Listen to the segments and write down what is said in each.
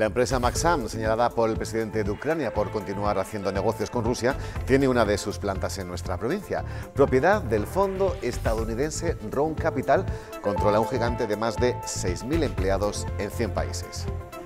La empresa Maxam, señalada por el presidente de Ucrania por continuar haciendo negocios con Rusia, tiene una de sus plantas en nuestra provincia. Propiedad del fondo estadounidense Round Capital, controla un gigante de más de 6.000 empleados en 100 países.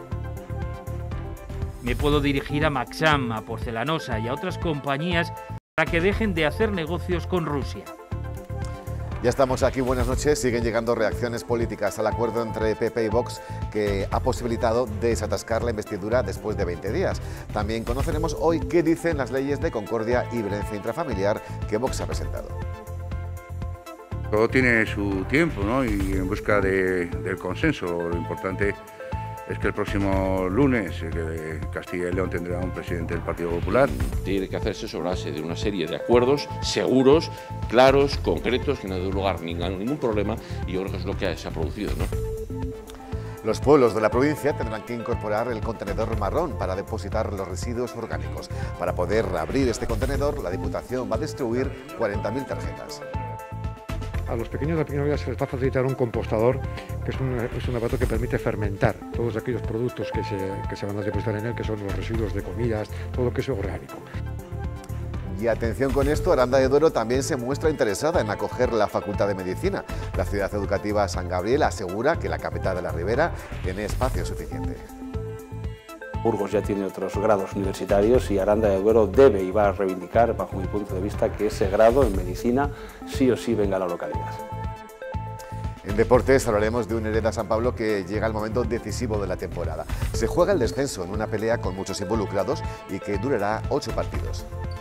Me puedo dirigir a Maxam, a Porcelanosa y a otras compañías para que dejen de hacer negocios con Rusia. Ya estamos aquí, buenas noches. Siguen llegando reacciones políticas al acuerdo entre PP y Vox que ha posibilitado desatascar la investidura después de 20 días. También conoceremos hoy qué dicen las leyes de concordia y violencia intrafamiliar que Vox ha presentado. Todo tiene su tiempo, ¿no? Y en busca del consenso. Lo importante es que el próximo lunes Castilla y León tendrá un presidente del Partido Popular. Tiene que hacerse sobre la base de una serie de acuerdos seguros, claros, concretos, que no den lugar a ningún problema, y yo creo que es lo que se ha producido, ¿no? Los pueblos de la provincia tendrán que incorporar el contenedor marrón para depositar los residuos orgánicos. Para poder abrir este contenedor, la Diputación va a distribuir 40.000 tarjetas. A los pequeños de la pequeña se les va a facilitar un compostador, que es un aparato que permite fermentar todos aquellos productos que se van a depositar en él, que son los residuos de comidas, todo lo que es orgánico. Y atención con esto, Aranda de Duero también se muestra interesada en acoger la Facultad de Medicina. La ciudad educativa San Gabriel asegura que la capital de la Ribera tiene espacio suficiente. Burgos ya tiene otros grados universitarios y Aranda de Duero debe y va a reivindicar, bajo mi punto de vista, que ese grado en medicina sí o sí venga a la localidad. En deportes hablaremos de un Hereda San Pablo que llega al momento decisivo de la temporada. Se juega el descenso en una pelea con muchos involucrados y que durará 8 partidos.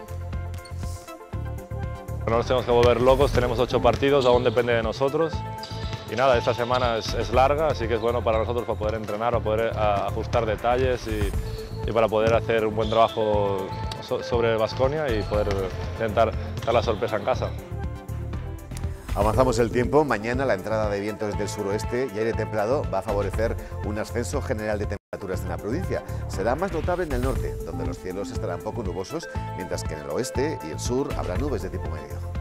No nos tenemos que volver locos, tenemos 8 partidos, aún depende de nosotros. Y nada, esta semana es larga, así que es bueno para nosotros para poder entrenar, para poder ajustar detalles y para poder hacer un buen trabajo sobre Baskonia y poder intentar dar la sorpresa en casa. Avanzamos el tiempo. Mañana la entrada de vientos del suroeste y aire templado va a favorecer un ascenso general de temperaturas en la provincia. Será más notable en el norte, donde los cielos estarán poco nubosos, mientras que en el oeste y el sur habrá nubes de tipo medio.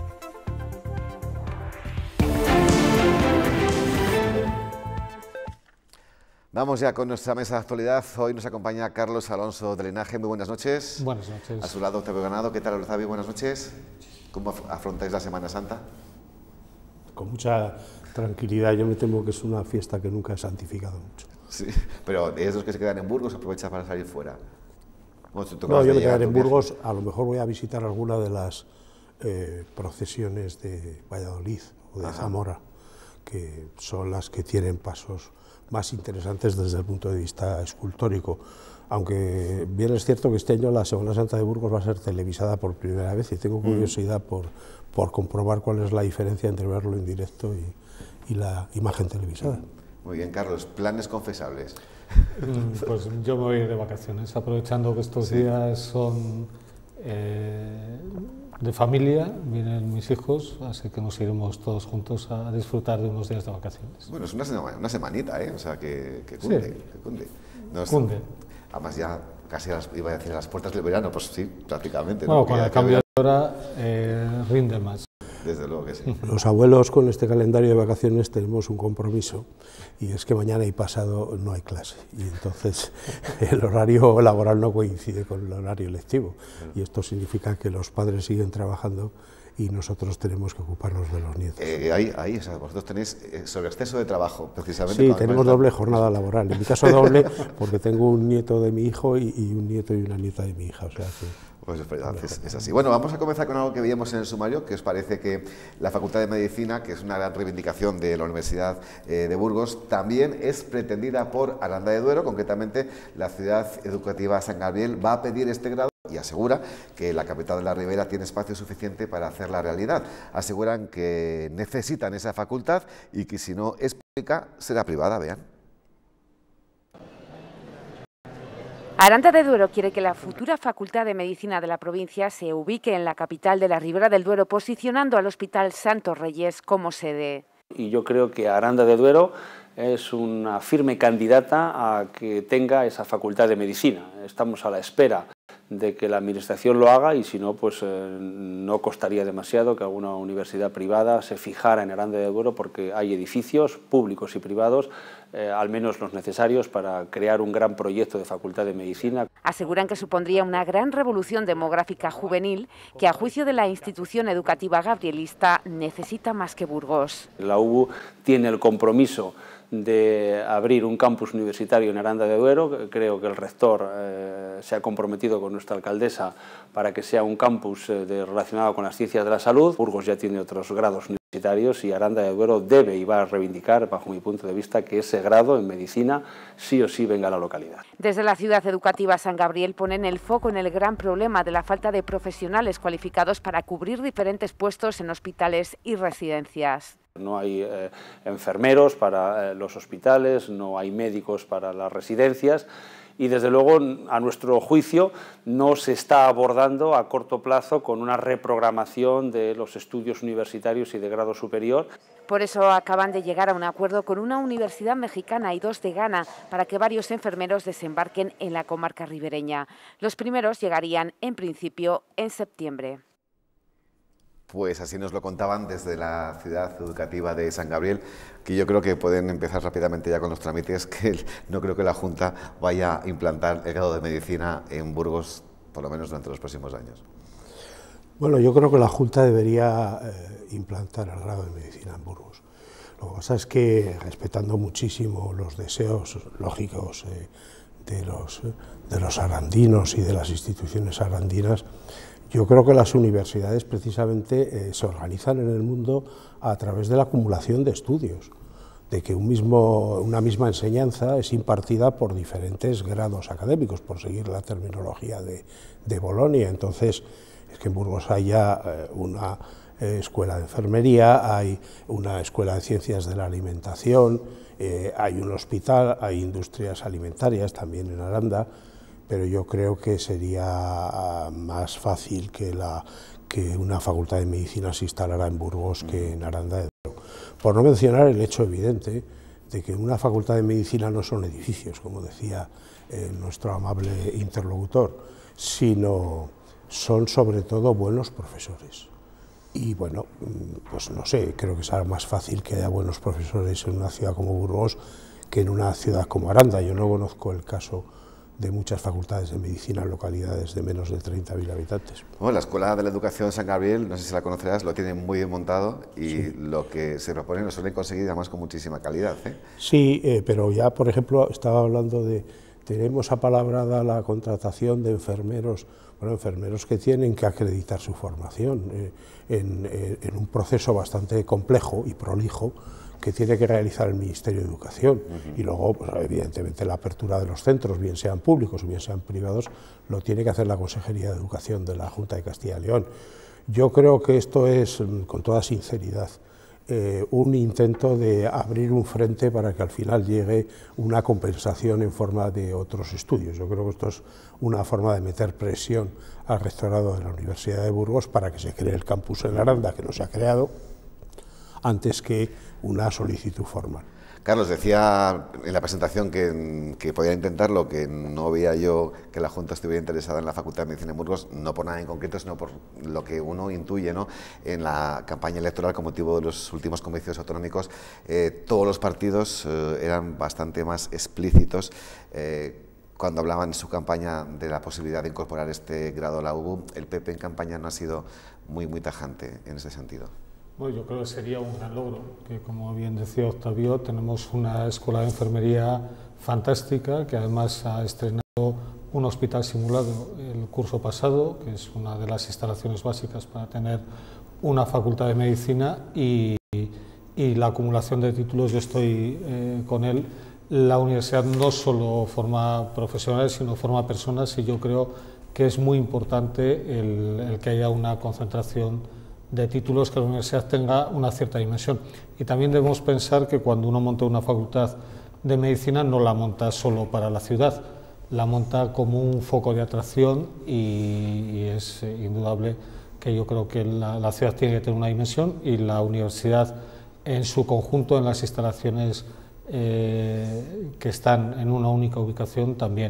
Vamos ya con nuestra mesa de actualidad. Hoy nos acompaña Carlos Alonso de Linaje. Muy buenas noches. Buenas noches. A su lado, Octavio Ganado. ¿Qué tal, Octavio? Buenas noches. ¿Cómo afrontáis la Semana Santa? Con mucha tranquilidad. Yo me temo que es una fiesta que nunca he santificado mucho. Sí, pero de esos que se quedan en Burgos, aprovecha para salir fuera. No, yo me quedaré en Burgos. A lo mejor voy a visitar alguna de las procesiones de Valladolid o de Zamora, que son las que tienen pasos más interesantes desde el punto de vista escultórico, aunque bien es cierto que este año la Semana Santa de Burgos va a ser televisada por primera vez y tengo curiosidad por comprobar cuál es la diferencia entre verlo en directo y la imagen televisada. Muy bien, Carlos, planes confesables. Pues yo me voy de vacaciones, aprovechando que estos días son de familia, vienen mis hijos, así que nos iremos todos juntos a disfrutar de unos días de vacaciones. Bueno, es una semanita, ¿eh? O sea, que cunde, sí, que cunde. No es, cunde. Además ya casi iba a decir a las puertas del verano, pues sí, prácticamente. Bueno, ¿no? con el cambio de hora rinde más. Desde luego que sí. Los abuelos con este calendario de vacaciones tenemos un compromiso y es que mañana y pasado no hay clase y entonces el horario laboral no coincide con el horario lectivo y esto significa que los padres siguen trabajando y nosotros tenemos que ocuparnos de los nietos. Ahí, o sea, vosotros tenéis sobreexceso de trabajo, precisamente. Sí, tenemos doble jornada laboral, en mi caso doble porque tengo un nieto de mi hijo y un nieto y una nieta de mi hija, o sea que... Pues es así. Bueno, vamos a comenzar con algo que veíamos en el sumario, que os parece que la Facultad de Medicina, que es una gran reivindicación de la Universidad de Burgos, también es pretendida por Aranda de Duero, concretamente la Ciudad Educativa San Gabriel va a pedir este grado y asegura que la capital de la Ribera tiene espacio suficiente para hacerla realidad. Aseguran que necesitan esa facultad y que si no es pública, será privada, vean. Aranda de Duero quiere que la futura Facultad de Medicina de la provincia se ubique en la capital de la Ribera del Duero, posicionando al Hospital Santos Reyes como sede. Y yo creo que Aranda de Duero es una firme candidata a que tenga esa Facultad de Medicina. Estamos a la espera de que la Administración lo haga y si no, pues no costaría demasiado que alguna universidad privada se fijara en Aranda de Duero, porque hay edificios públicos y privados, al menos los necesarios para crear un gran proyecto de Facultad de Medicina. Aseguran que supondría una gran revolución demográfica juvenil que, a juicio de la institución educativa gabrielista, necesita más que Burgos. La UBU tiene el compromiso de abrir un campus universitario en Aranda de Duero. Creo que el rector se ha comprometido con nuestra alcaldesa para que sea un campus relacionado con las ciencias de la salud. Burgos ya tiene otros grados universitarios y Aranda de Duero debe y va a reivindicar, bajo mi punto de vista, que ese grado en medicina sí o sí venga a la localidad. Desde la ciudad educativa San Gabriel ponen el foco en el gran problema de la falta de profesionales cualificados para cubrir diferentes puestos en hospitales y residencias. No hay enfermeros para los hospitales, no hay médicos para las residencias y, desde luego, a nuestro juicio, no se está abordando a corto plazo con una reprogramación de los estudios universitarios y de grado superior. Por eso acaban de llegar a un acuerdo con una universidad mexicana y 2 de Ghana para que varios enfermeros desembarquen en la comarca ribereña. Los primeros llegarían, en principio, en septiembre. Pues así nos lo contaban desde la ciudad educativa de San Gabriel, que yo creo que pueden empezar rápidamente ya con los trámites, que no creo que la Junta vaya a implantar el grado de medicina en Burgos, por lo menos durante los próximos años. Bueno, yo creo que la Junta debería implantar el grado de medicina en Burgos. Lo que pasa es que, respetando muchísimo los deseos lógicos de los arandinos y de las instituciones arandinas, yo creo que las universidades precisamente se organizan en el mundo a través de la acumulación de estudios, de que una misma enseñanza es impartida por diferentes grados académicos, por seguir la terminología de Bolonia. Entonces, es que en Burgos haya una escuela de enfermería, hay una escuela de ciencias de la alimentación, hay un hospital, hay industrias alimentarias también en Aranda, pero yo creo que sería más fácil que una facultad de medicina se instalara en Burgos que en Aranda de Duero. Por no mencionar el hecho evidente de que una facultad de medicina no son edificios, como decía nuestro amable interlocutor, sino son sobre todo buenos profesores. Y bueno, pues no sé, creo que será más fácil que haya buenos profesores en una ciudad como Burgos que en una ciudad como Aranda. Yo no conozco el caso de muchas facultades de medicina en localidades de menos de 30.000 habitantes. Bueno, la Escuela de la Educación San Gabriel, no sé si la conocerás, lo tiene muy bien montado y sí, lo que se propone lo suelen conseguir además con muchísima calidad. Sí, pero ya, por ejemplo, estaba hablando tenemos apalabrada la contratación de enfermeros, bueno, enfermeros que tienen que acreditar su formación en un proceso bastante complejo y prolijo que tiene que realizar el Ministerio de Educación. Y luego, pues, evidentemente, la apertura de los centros, bien sean públicos o bien sean privados, lo tiene que hacer la Consejería de Educación de la Junta de Castilla y León. Yo creo que esto es, con toda sinceridad, un intento de abrir un frente para que al final llegue una compensación en forma de otros estudios. Yo creo que esto es una forma de meter presión al rectorado de la Universidad de Burgos para que se cree el campus en Aranda, que no se ha creado, antes que una solicitud formal. Carlos, decía en la presentación que podía intentarlo, que no veía yo que la Junta estuviera interesada en la Facultad de Medicina de Burgos, no por nada en concreto, sino por lo que uno intuye, ¿no? En la campaña electoral, con motivo de los últimos comicios autonómicos, todos los partidos eran bastante más explícitos cuando hablaban en su campaña de la posibilidad de incorporar este grado a la UBU. El PP en campaña no ha sido muy tajante en ese sentido. Bueno, yo creo que sería un gran logro, que, como bien decía Octavio, tenemos una escuela de enfermería fantástica, que además ha estrenado un hospital simulado el curso pasado, que es una de las instalaciones básicas para tener una facultad de medicina, y la acumulación de títulos, yo estoy con él. La universidad no solo forma profesionales, sino forma personas, y yo creo que es muy importante el que haya una concentración de títulos, que la universidad tenga una cierta dimensión. Y también debemos pensar que cuando uno monta una facultad de medicina no la monta solo para la ciudad, la monta como un foco de atracción, y es indudable que yo creo que la ciudad tiene que tener una dimensión, y la universidad en su conjunto, en las instalaciones que están en una única ubicación, también.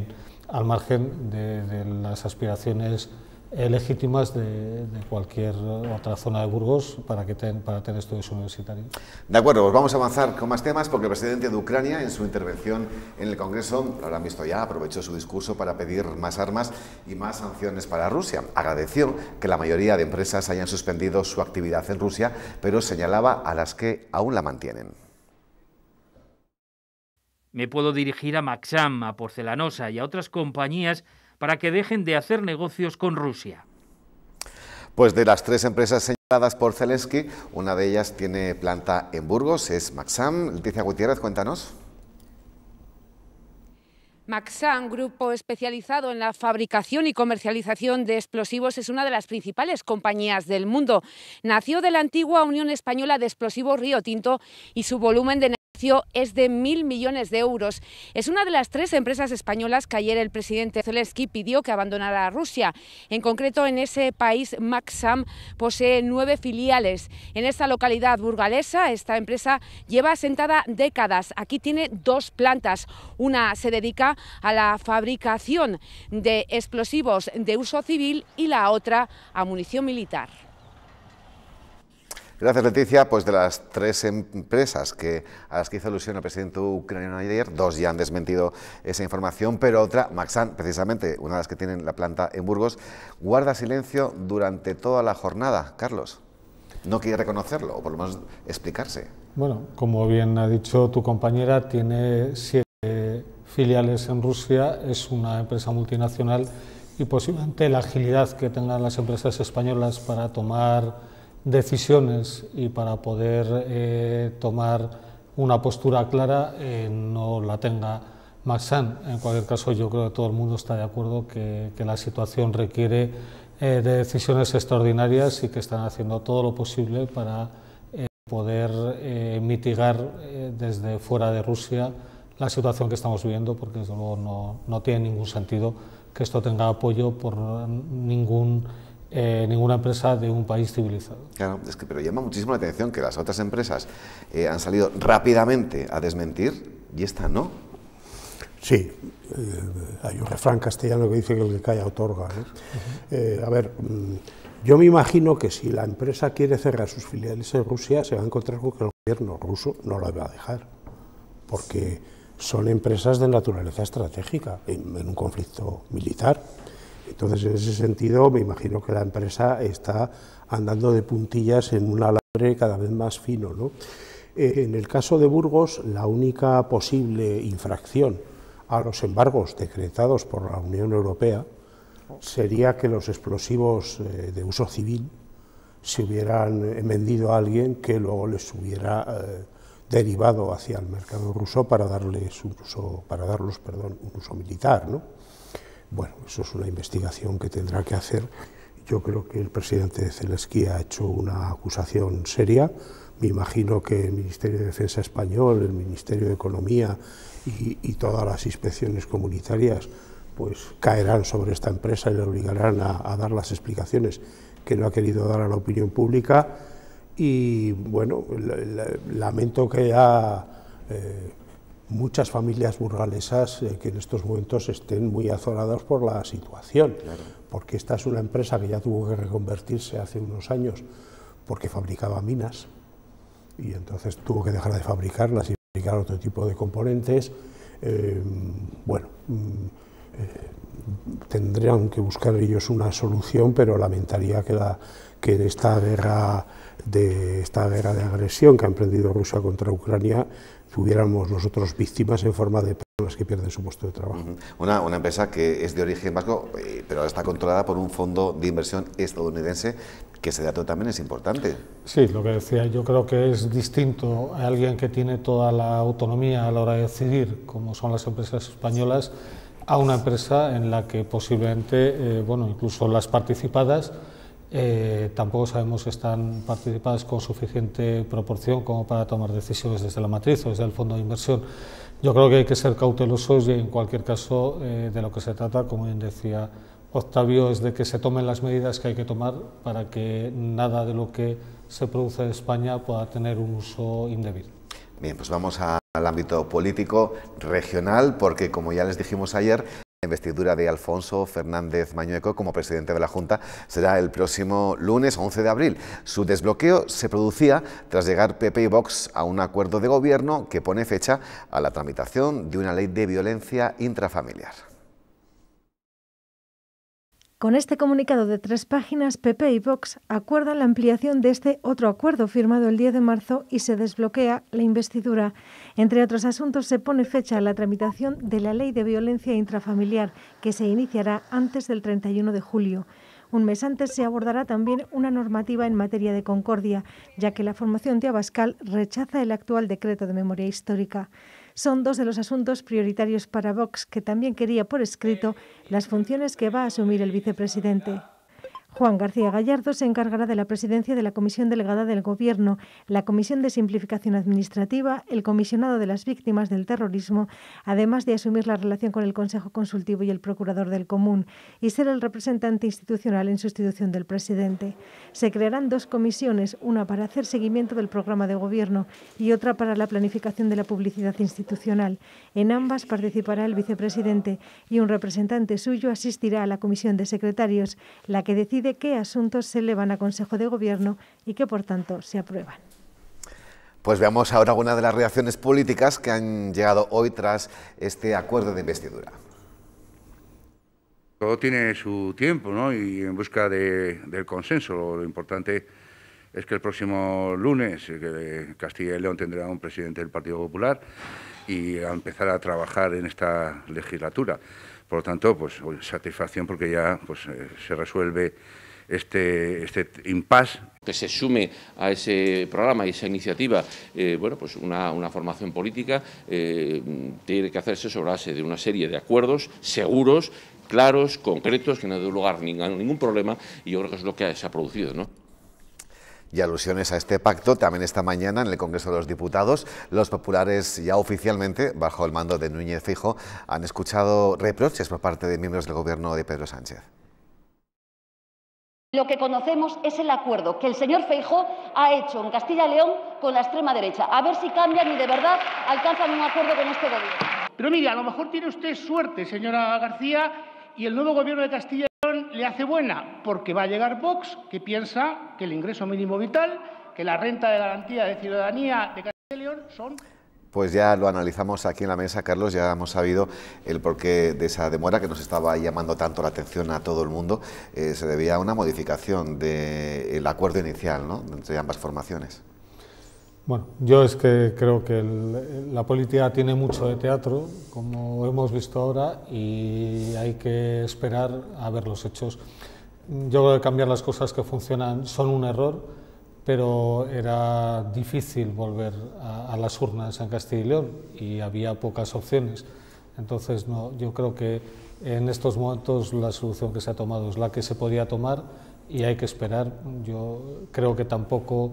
al margen de las aspiraciones legítimas de cualquier otra zona de Burgos para tener estudios universitarios. De acuerdo, pues vamos a avanzar con más temas porque el presidente de Ucrania en su intervención en el Congreso, lo habrán visto ya, aprovechó su discurso para pedir más armas y más sanciones para Rusia. Agradeció que la mayoría de empresas hayan suspendido su actividad en Rusia, pero señalaba a las que aún la mantienen. Me puedo dirigir a Maxam, a Porcelanosa y a otras compañías para que dejen de hacer negocios con Rusia. Pues de las 3 empresas señaladas por Zelensky, una de ellas tiene planta en Burgos, es Maxam. Leticia Gutiérrez, cuéntanos. Maxam, grupo especializado en la fabricación y comercialización de explosivos, es una de las principales compañías del mundo. Nació de la antigua Unión Española de Explosivos Río Tinto y su volumen de es de 1.000 millones de euros. Es una de las 3 empresas españolas que ayer el presidente Zelensky pidió que abandonara a Rusia. En concreto, en ese país, Maxam posee 9 filiales. En esta localidad burgalesa, esta empresa lleva asentada décadas. Aquí tiene 2 plantas. Una se dedica a la fabricación de explosivos de uso civil y la otra a munición militar. Gracias, Leticia. Pues de las 3 empresas a las que hizo alusión el presidente ucraniano ayer, 2 ya han desmentido esa información, pero otra, Maxam, precisamente una de las que tienen la planta en Burgos, guarda silencio durante toda la jornada. Carlos, no quiere reconocerlo, o por lo menos explicarse. Bueno, como bien ha dicho tu compañera, tiene 7 filiales en Rusia, es una empresa multinacional y posiblemente la agilidad que tengan las empresas españolas para tomar decisiones y para poder tomar una postura clara no la tenga Maxam. En cualquier caso, yo creo que todo el mundo está de acuerdo que la situación requiere de decisiones extraordinarias y que están haciendo todo lo posible para poder mitigar desde fuera de Rusia la situación que estamos viviendo, porque desde luego no tiene ningún sentido que esto tenga apoyo por ninguna empresa de un país civilizado. Claro, pero llama muchísimo la atención que las otras empresas han salido rápidamente a desmentir y esta no. Sí, hay un refrán castellano que dice que el que calla otorga, ¿no? A ver, yo me imagino que si la empresa quiere cerrar sus filiales en Rusia, se va a encontrar con que el gobierno ruso no la va a dejar, porque son empresas de naturaleza estratégica en un conflicto militar. Entonces, en ese sentido, me imagino que la empresa está andando de puntillas en un alambre cada vez más fino, ¿no? En el caso de Burgos, la única posible infracción a los embargos decretados por la Unión Europea sería que los explosivos de uso civil se hubieran vendido a alguien que luego les hubiera derivado hacia el mercado ruso para darles un uso militar, ¿no? Bueno, eso es una investigación que tendrá que hacer. Yo creo que el presidente Zelensky ha hecho una acusación seria. Me imagino que el Ministerio de Defensa español, el Ministerio de Economía y todas las inspecciones comunitarias pues caerán sobre esta empresa y le obligarán a dar las explicaciones que no ha querido dar a la opinión pública. Y bueno, lamento que haya muchas familias burgalesas que en estos momentos estén muy azoradas por la situación, claro, porque esta es una empresa que ya tuvo que reconvertirse hace unos años porque fabricaba minas y entonces tuvo que dejar de fabricarlas y fabricar otro tipo de componentes. Tendrían que buscar ellos una solución, pero lamentaría que en esta guerra de agresión que ha emprendido Rusia contra Ucrania tuviéramos nosotros víctimas en forma de personas que pierden su puesto de trabajo. Una empresa que es de origen vasco, pero está controlada por un fondo de inversión estadounidense, que ese dato también es importante. Sí, lo que decía, yo creo que es distinto a alguien que tiene toda la autonomía a la hora de decidir, como son las empresas españolas, a una empresa en la que posiblemente, incluso las participadas, tampoco sabemos si están participadas con suficiente proporción como para tomar decisiones desde la matriz o desde el fondo de inversión. Yo creo que hay que ser cautelosos y en cualquier caso de lo que se trata, como bien decía Octavio, es de que se tomen las medidas que hay que tomar para que nada de lo que se produce en España pueda tener un uso indebido. Bien, pues vamos al ámbito político regional, porque como ya les dijimos ayer, la investidura de Alfonso Fernández Mañueco como presidente de la Junta será el próximo lunes 11 de abril. Su desbloqueo se producía tras llegar PP y Vox a un acuerdo de gobierno que pone fecha a la tramitación de una ley de violencia intrafamiliar. Con este comunicado de 3 páginas, PP y Vox acuerdan la ampliación de este otro acuerdo firmado el 10 de marzo y se desbloquea la investidura. Entre otros asuntos, se pone fecha a la tramitación de la Ley de Violencia Intrafamiliar, que se iniciará antes del 31 de julio. Un mes antes se abordará también una normativa en materia de concordia, ya que la formación de Abascal rechaza el actual decreto de memoria histórica. Son 2 de los asuntos prioritarios para Vox, que también quería por escrito las funciones que va a asumir el vicepresidente. Juan García Gallardo se encargará de la presidencia de la Comisión Delegada del Gobierno, la Comisión de Simplificación Administrativa, el Comisionado de las Víctimas del Terrorismo, además de asumir la relación con el Consejo Consultivo y el Procurador del Común, y ser el representante institucional en sustitución del presidente. Se crearán 2 comisiones, una para hacer seguimiento del programa de Gobierno y otra para la planificación de la publicidad institucional. En ambas participará el vicepresidente y un representante suyo asistirá a la Comisión de Secretarios, la que decide qué asuntos se elevan a Consejo de Gobierno y que, por tanto, se aprueban. Pues veamos ahora algunas de las reacciones políticas que han llegado hoy tras este acuerdo de investidura. Todo tiene su tiempo, ¿no? Y en busca del consenso. Lo importante es que el próximo lunes Castilla y León tendrá un presidente del Partido Popular y a empezar a trabajar en esta legislatura. Por lo tanto, pues satisfacción porque ya se resuelve este impasse. Que se sume a ese programa y esa iniciativa, bueno, pues una formación política tiene que hacerse sobre la base de una serie de acuerdos seguros, claros, concretos, que no dé lugar a ningún problema, y yo creo que es lo que se ha producido, ¿no? Y alusiones a este pacto también esta mañana en el Congreso de los Diputados. Los populares ya oficialmente, bajo el mando de Núñez Feijóo, han escuchado reproches por parte de miembros del gobierno de Pedro Sánchez. Lo que conocemos es el acuerdo que el señor Feijóo ha hecho en Castilla y León con la extrema derecha. A ver si cambian y de verdad alcanzan un acuerdo con este gobierno. Pero mire, a lo mejor tiene usted suerte, señora García, y el nuevo gobierno de Castilla y León le hace buena, porque va a llegar Vox, que piensa que el ingreso mínimo vital, que la renta de garantía de ciudadanía de Castilla y León son... Pues ya lo analizamos aquí en la mesa, Carlos, ya hemos sabido el porqué de esa demora que nos estaba llamando tanto la atención a todo el mundo. Se debía a una modificación del acuerdo inicial, ¿no?, entre ambas formaciones. Bueno, yo es que creo que la política tiene mucho de teatro, como hemos visto ahora, y hay que esperar a ver los hechos. Yo creo que cambiar las cosas que funcionan son un error, pero era difícil volver a las urnas en Castilla y León y había pocas opciones. Entonces, no, yo creo que en estos momentos la solución que se ha tomado es la que se podía tomar y hay que esperar. Yo creo que tampoco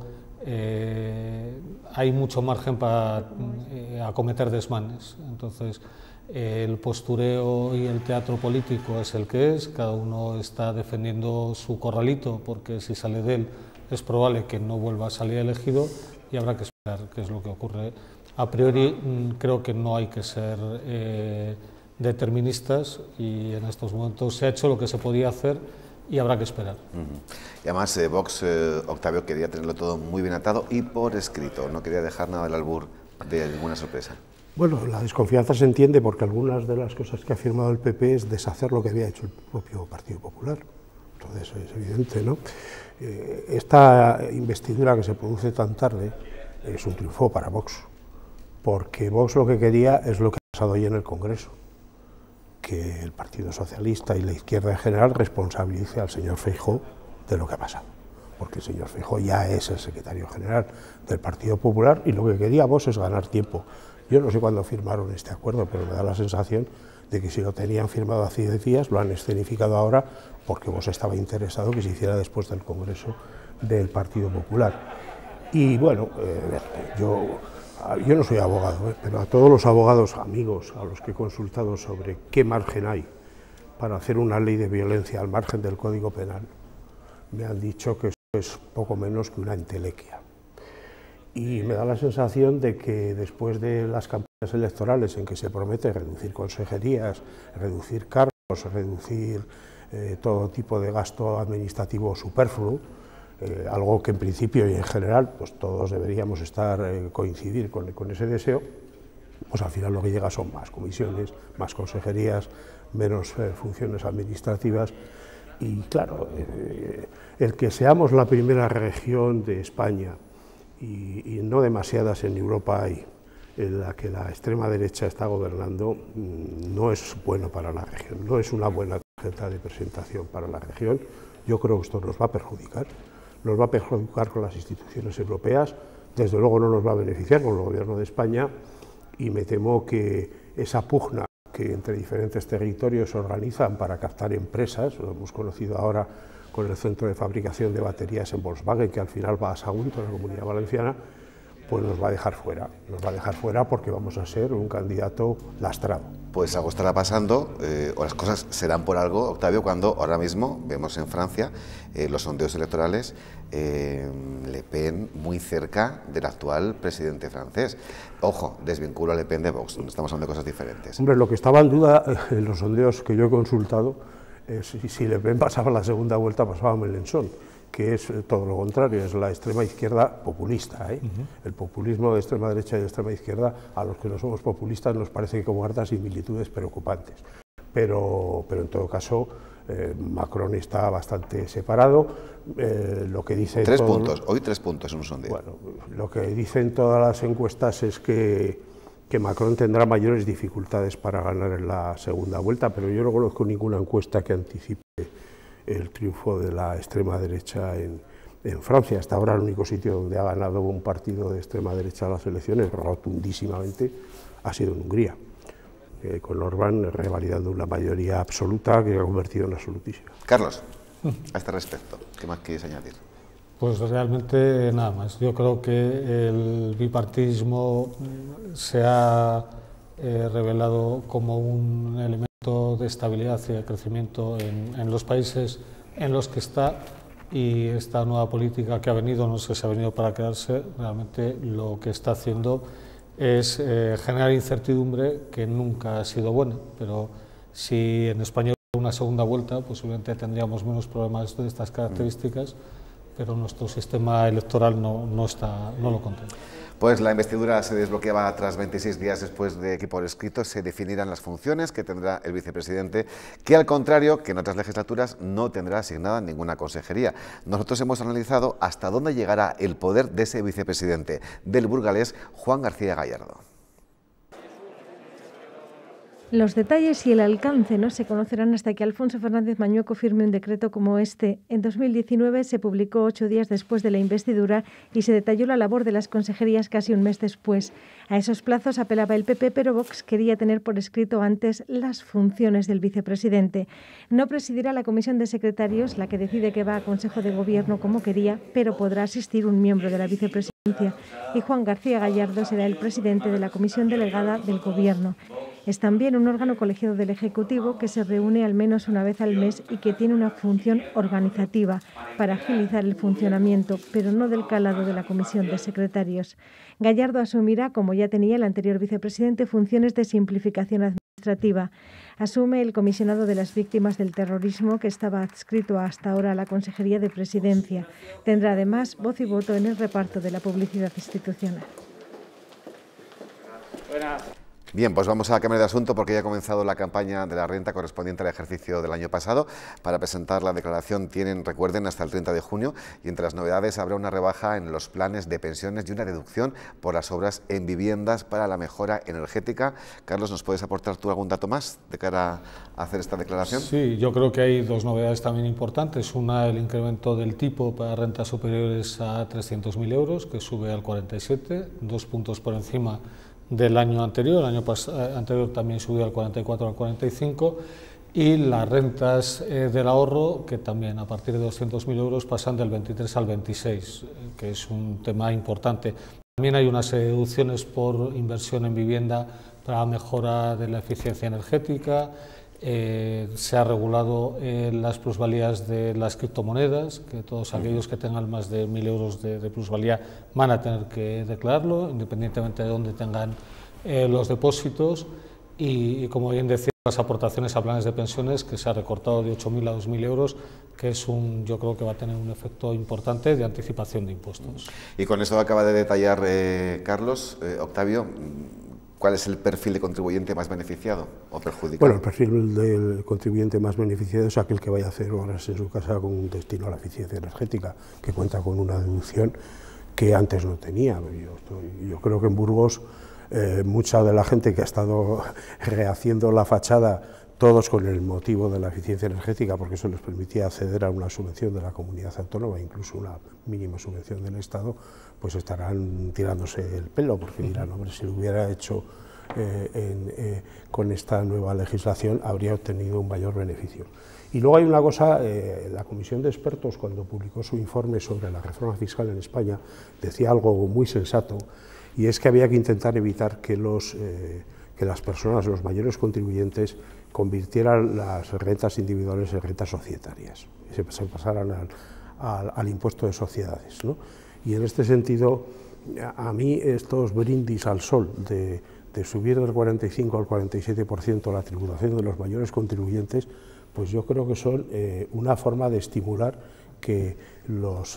hay mucho margen para acometer desmanes. Entonces, el postureo y el teatro político es el que es, cada uno está defendiendo su corralito porque si sale de él es probable que no vuelva a salir elegido y habrá que esperar qué es lo que ocurre. A priori creo que no hay que ser deterministas y en estos momentos se ha hecho lo que se podía hacer y habrá que esperar. Y además Vox, Octavio, quería tenerlo todo muy bien atado y por escrito, no quería dejar nada del albur de ninguna sorpresa. Bueno, la desconfianza se entiende porque algunas de las cosas que ha firmado el PP es deshacer lo que había hecho el propio Partido Popular. Entonces es evidente, ¿no? Esta investidura que se produce tan tarde es un triunfo para Vox, porque Vox lo que quería es lo que ha pasado hoy en el Congreso, que el Partido Socialista y la izquierda en general responsabilice al señor Feijóo de lo que ha pasado, porque el señor Feijóo ya es el secretario general del Partido Popular y lo que quería Vox es ganar tiempo. Yo no sé cuándo firmaron este acuerdo, pero me da la sensación de que si lo tenían firmado hace 10 días, lo han escenificado ahora porque Vox estaba interesado que se hiciera después del Congreso del Partido Popular. Y bueno, yo no soy abogado, pero a todos los abogados amigos a los que he consultado sobre qué margen hay para hacer una ley de violencia al margen del Código Penal, me han dicho que eso es poco menos que una entelequia. Y me da la sensación de que después de las campañas electorales en que se promete reducir consejerías, reducir cargos, reducir todo tipo de gasto administrativo superfluo, algo que en principio y en general pues todos deberíamos coincidir con ese deseo, pues al final lo que llega son más comisiones, más consejerías, menos funciones administrativas. Y claro, el que seamos la primera región de España, y no demasiadas en Europa hay, en la que la extrema derecha está gobernando, no es bueno para la región, no es una buena tarjeta de presentación para la región. Yo creo que esto nos va a perjudicar con las instituciones europeas, desde luego no nos va a beneficiar con el gobierno de España, y me temo que esa pugna que entre diferentes territorios se organizan para captar empresas, lo hemos conocido ahora con el centro de fabricación de baterías en Volkswagen, que al final va a Sagunto, en la Comunidad Valenciana, pues nos va a dejar fuera porque vamos a ser un candidato lastrado. Pues algo estará pasando, o las cosas serán por algo, Octavio, cuando ahora mismo vemos en Francia los sondeos electorales, Le Pen muy cerca del actual presidente francés. Ojo, desvinculo a Le Pen de Vox, estamos hablando de cosas diferentes. Hombre, lo que estaba en duda en los sondeos que yo he consultado es si Le Pen pasaba la segunda vuelta, pasaba Mélenchon, que es todo lo contrario, es la extrema izquierda populista. El populismo de extrema derecha y de extrema izquierda, a los que no somos populistas nos parece que como hartas similitudes preocupantes. Pero en todo caso, Macron está bastante separado. Lo que dice hoy 3 puntos en un sondeo. Bueno, lo que dicen todas las encuestas es que Macron tendrá mayores dificultades para ganar en la segunda vuelta, pero yo no conozco ninguna encuesta que anticipe el triunfo de la extrema derecha en Francia. Hasta ahora el único sitio donde ha ganado un partido de extrema derecha las elecciones rotundísimamente ha sido en Hungría, con Orbán revalidando una mayoría absoluta que ha convertido en absolutísima. Carlos, a este respecto, ¿qué más quieres añadir? Pues realmente nada más. Yo creo que el bipartidismo se ha revelado como un elemento de estabilidad y de crecimiento en los países en los que está, y esta nueva política que ha venido, no sé si ha venido para quedarse, realmente lo que está haciendo es generar incertidumbre, que nunca ha sido buena, pero si en España hubiera una segunda vuelta, posiblemente tendríamos menos problemas de estas características, pero nuestro sistema electoral no lo contempla. Pues la investidura se desbloqueaba tras 26 días después de que por escrito se definirán las funciones que tendrá el vicepresidente, que al contrario que en otras legislaturas no tendrá asignada ninguna consejería. Nosotros hemos analizado hasta dónde llegará el poder de ese vicepresidente, del burgalés Juan García Gallardo. Los detalles y el alcance no se conocerán hasta que Alfonso Fernández Mañueco firme un decreto como este. En 2019 se publicó 8 días después de la investidura y se detalló la labor de las consejerías casi un mes después. A esos plazos apelaba el PP, pero Vox quería tener por escrito antes las funciones del vicepresidente. No presidirá la comisión de secretarios, la que decide que va a Consejo de Gobierno como quería, pero podrá asistir un miembro de la vicepresidencia, y Juan García Gallardo será el presidente de la comisión delegada del Gobierno. Es también un órgano colegiado del Ejecutivo que se reúne al menos una vez al mes y que tiene una función organizativa para agilizar el funcionamiento, pero no del calado de la Comisión de Secretarios. Gallardo asumirá, como ya tenía el anterior vicepresidente, funciones de simplificación administrativa. Asume el comisionado de las víctimas del terrorismo, que estaba adscrito hasta ahora a la Consejería de Presidencia. Tendrá además voz y voto en el reparto de la publicidad institucional. Bien, pues vamos a cambiar de asunto porque ya ha comenzado la campaña de la renta correspondiente al ejercicio del año pasado. Para presentar la declaración tienen, recuerden, hasta el 30 de junio y entre las novedades habrá una rebaja en los planes de pensiones y una deducción por las obras en viviendas para la mejora energética. Carlos, ¿nos puedes aportar tú algún dato más de cara a hacer esta declaración? Sí, yo creo que hay dos novedades también importantes. Una, el incremento del tipo para rentas superiores a 300.000 euros, que sube al 47, 2 puntos por encima del año anterior. El año anterior también subió al 44 al 45, y las rentas del ahorro, que también a partir de 200.000 euros pasan del 23 al 26, que es un tema importante. También hay unas deducciones por inversión en vivienda para mejora de la eficiencia energética. Se ha regulado las plusvalías de las criptomonedas, que todos aquellos que tengan más de 1.000 euros de plusvalía van a tener que declararlo, independientemente de dónde tengan los depósitos y, como bien decía, las aportaciones a planes de pensiones, que se ha recortado de 8.000 a 2.000 euros, que es yo creo que va a tener un efecto importante de anticipación de impuestos. Y con esto acaba de detallar Carlos. Octavio, ¿cuál es el perfil de contribuyente más beneficiado o perjudicado? Bueno, el perfil del contribuyente más beneficiado es aquel que vaya a hacer obras en su casa con un destino a la eficiencia energética, que cuenta con una deducción que antes no tenía. Yo creo que en Burgos mucha de la gente que ha estado rehaciendo la fachada, todos con el motivo de la eficiencia energética, porque eso les permitía acceder a una subvención de la comunidad autónoma, incluso una mínima subvención del Estado, pues estarán tirándose el pelo, porque dirán, hombre, si lo hubiera hecho con esta nueva legislación, habría obtenido un mayor beneficio. Y luego hay una cosa, la Comisión de Expertos, cuando publicó su informe sobre la reforma fiscal en España, decía algo muy sensato, y es que había que intentar evitar que las personas, los mayores contribuyentes, convirtieran las rentas individuales en rentas societarias, y se pasaran al impuesto de sociedades, ¿no? Y en este sentido, a mí estos brindis al sol de subir del 45 al 47% la tributación de los mayores contribuyentes, pues yo creo que son una forma de estimular que los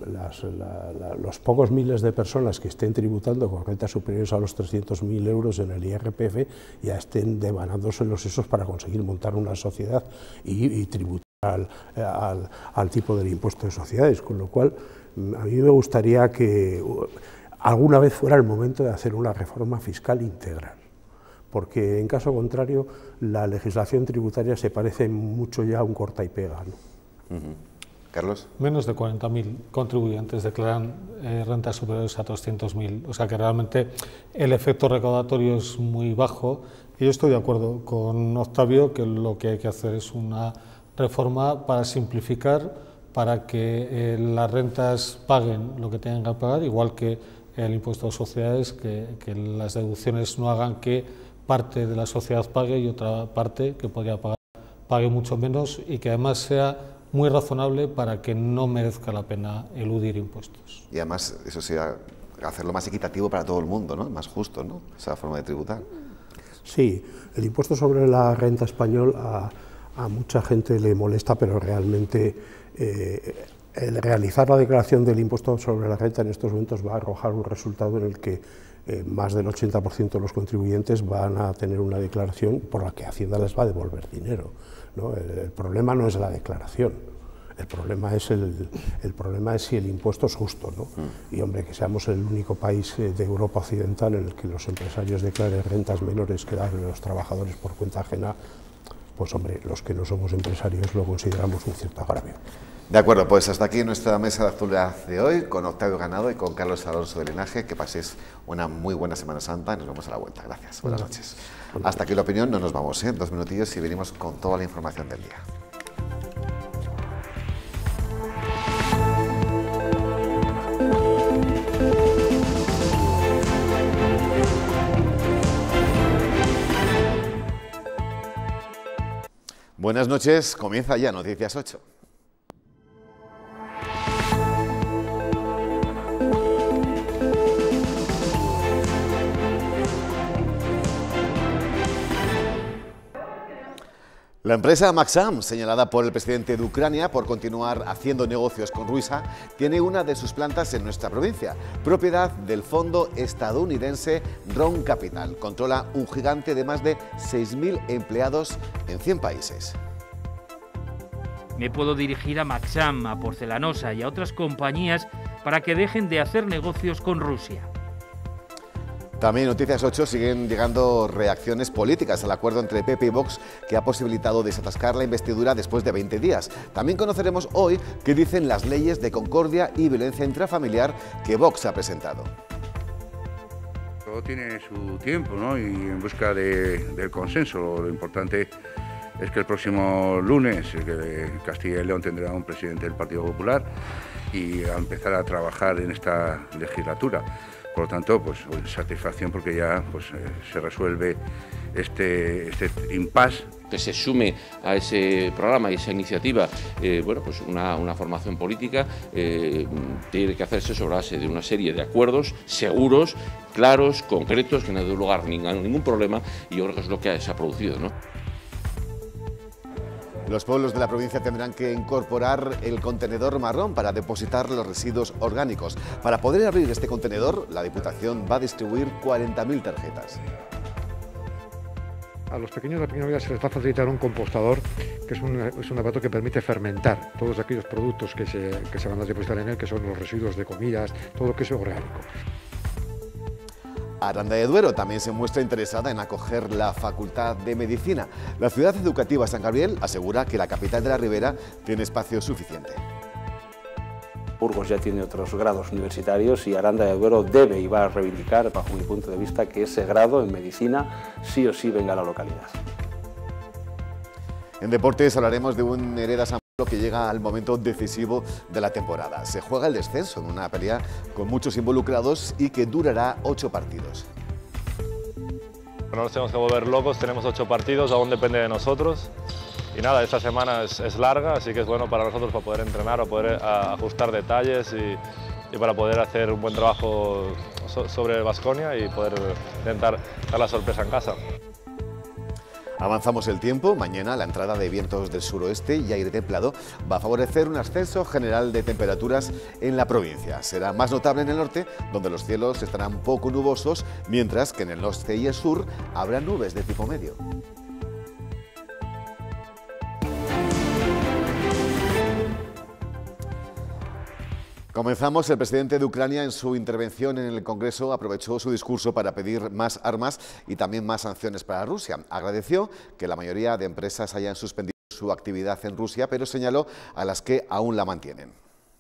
pocos miles de personas que estén tributando con rentas superiores a los 300.000 euros en el IRPF ya estén devanándose los sesos para conseguir montar una sociedad y tributar al tipo del impuesto de sociedades, con lo cual a mí me gustaría que alguna vez fuera el momento de hacer una reforma fiscal integral, porque en caso contrario la legislación tributaria se parece mucho ya a un corta y pega, ¿no? Carlos. Menos de 40.000 contribuyentes declaran rentas superiores a 300.000, o sea que realmente el efecto recaudatorio es muy bajo, y yo estoy de acuerdo con Octavio que lo que hay que hacer es una reforma para simplificar, para que las rentas paguen lo que tengan que pagar, igual que el impuesto de sociedades, que las deducciones no hagan que parte de la sociedad pague y otra parte que podría pagar pague mucho menos, y que además sea muy razonable para que no merezca la pena eludir impuestos. Y además, eso sea hacerlo más equitativo para todo el mundo, ¿no? Más justo, ¿no? Esa forma de tributar. Sí, el impuesto sobre la renta español a mucha gente le molesta, pero realmente el realizar la declaración del impuesto sobre la renta en estos momentos va a arrojar un resultado en el que más del 80% de los contribuyentes van a tener una declaración por la que Hacienda les va a devolver dinero, ¿no? El problema no es la declaración, el problema es si el impuesto es justo, ¿no? Y hombre, que seamos el único país de Europa Occidental en el que los empresarios declaren rentas menores que las de los trabajadores por cuenta ajena, pues hombre, los que no somos empresarios lo consideramos un cierto agravio. De acuerdo, pues hasta aquí nuestra mesa de actualidad de hoy, con Octavio Ganado y con Carlos Alonso de Linaje. Que paséis una muy buena Semana Santa y nos vemos a la vuelta. Gracias, buenas noches. Hasta aquí la opinión, no nos vamos, 2 minutillos y venimos con toda la información del día. Buenas noches, comienza ya Noticias 8. La empresa Maxam, señalada por el presidente de Ucrania por continuar haciendo negocios con Rusia, tiene una de sus plantas en nuestra provincia, propiedad del fondo estadounidense Round Capital. Controla un gigante de más de 6.000 empleados en 100 países. Me puedo dirigir a Maxam, a Porcelanosa y a otras compañías para que dejen de hacer negocios con Rusia. También en Noticias 8 siguen llegando reacciones políticas al acuerdo entre PP y Vox, que ha posibilitado desatascar la investidura después de 20 días. También conoceremos hoy qué dicen las leyes de concordia y violencia intrafamiliar que Vox ha presentado. Todo tiene su tiempo, ¿no? Y en busca del consenso. Lo importante es que el próximo lunes Castilla y León tendrá un presidente del Partido Popular y a empezar a trabajar en esta legislatura. Por lo tanto, pues satisfacción, porque ya se resuelve este impasse. Que se sume a ese programa y esa iniciativa, bueno, pues una formación política tiene que hacerse sobre la base de una serie de acuerdos seguros, claros, concretos, que no dé lugar a ningún problema, y yo creo que es lo que se ha producido, ¿no? Los pueblos de la provincia tendrán que incorporar el contenedor marrón para depositar los residuos orgánicos. Para poder abrir este contenedor, la Diputación va a distribuir 40.000 tarjetas. A los pequeños de la pequeña se les va a facilitar un compostador, que es un aparato que permite fermentar todos aquellos productos que se van a depositar en él, que son los residuos de comidas, todo lo que es orgánico. Aranda de Duero también se muestra interesada en acoger la Facultad de Medicina. La Ciudad Educativa San Gabriel asegura que la capital de la Ribera tiene espacio suficiente. Burgos ya tiene otros grados universitarios y Aranda de Duero debe y va a reivindicar, bajo mi punto de vista, que ese grado en medicina sí o sí venga a la localidad. En deportes hablaremos de un Hereda San Pablo que llega al momento decisivo de la temporada. Se juega el descenso en una pelea con muchos involucrados y que durará 8 partidos. No nos tenemos que volver locos, tenemos 8 partidos, aún depende de nosotros. Y nada, esta semana es larga, así que es bueno para nosotros para poder entrenar, para poder ajustar detalles y para poder hacer un buen trabajo sobre Baskonia y poder intentar dar la sorpresa en casa. Avanzamos el tiempo. Mañana la entrada de vientos del suroeste y aire templado va a favorecer un ascenso general de temperaturas en la provincia. Será más notable en el norte, donde los cielos estarán poco nubosos, mientras que en el norte y el sur habrá nubes de tipo medio. Comenzamos. El presidente de Ucrania, en su intervención en el Congreso, aprovechó su discurso para pedir más armas y también más sanciones para Rusia. Agradeció que la mayoría de empresas hayan suspendido su actividad en Rusia, pero señaló a las que aún la mantienen.